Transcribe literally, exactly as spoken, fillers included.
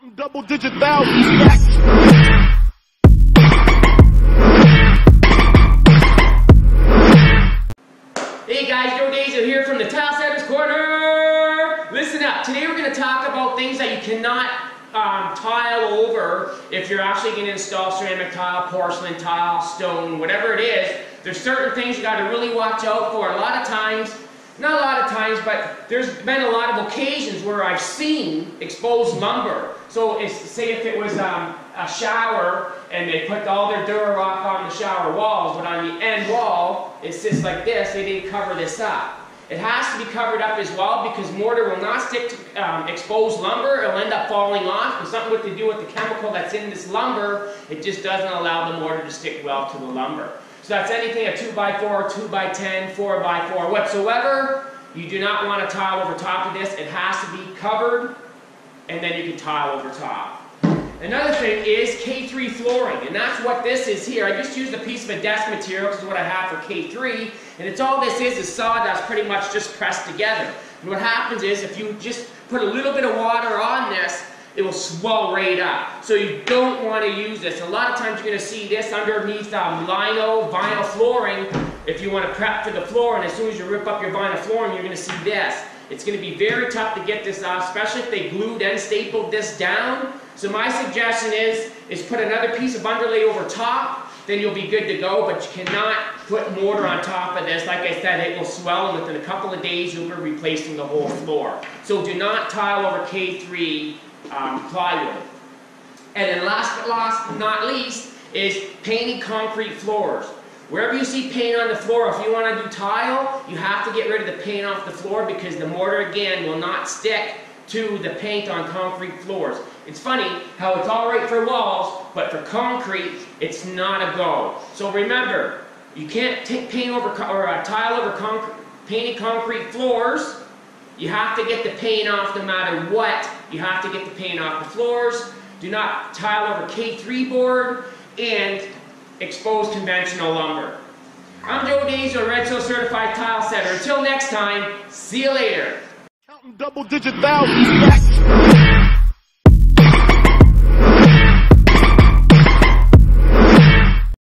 Double digit thousands stacks. Hey guys, Joe Dazo here from the Tile Setters Corner. Listen up. Today we're going to talk about things that you cannot um, tile over if you're actually going to install ceramic tile, porcelain tile, stone, whatever it is. There's certain things you got to really watch out for. A lot of times, not a lot of times, but there's been a lot of occasions where I've seen exposed lumber. So it's, say if it was um, a shower and they put all their Durarock on the shower walls, but on the end wall it sits like this, they didn't cover this up. It has to be covered up as well because mortar will not stick to um, exposed lumber. It'll end up falling off. There's something with to do with the chemical that's in this lumber. It just doesn't allow the mortar to stick well to the lumber. So that's anything a two by four, two by ten, four by four, whatsoever. You do not want to tile over top of this. It has to be covered, and then you can tile over top. Another thing is K three flooring, and that's what this is here. I just used a piece of a desk material, which is what I have for K three, and it's all this is is sawdust pretty much just pressed together. And what happens is if you just put a little bit of water on this, it will swell right up. So you don't want to use this. A lot of times you're going to see this underneath um, lino, vinyl flooring if you want to prep for the floor, and as soon as you rip up your vinyl flooring, you're going to see this. It's going to be very tough to get this off, especially if they glued and stapled this down. So my suggestion is, is put another piece of underlay over top, then you'll be good to go, but you cannot put mortar on top of this. Like I said, it will swell, and within a couple of days you'll be replacing the whole floor. So do not tile over K three um, plywood. And then last but last, not least, is painted concrete floors. Wherever you see paint on the floor, if you want to do tile, you have to get rid of the paint off the floor because the mortar, again, will not stick to the paint on concrete floors. It's funny how it's all right for walls, but for concrete, it's not a go. So remember, you can't take paint over or uh, tile over concrete, painted concrete floors. You have to get the paint off no matter what. You have to get the paint off the floors. Do not tile over K three board and exposed conventional lumber. I'm Joe Dazo, Red Seal Certified Tile Setter. Until next time, see you later. Counting double digit thousands stacks.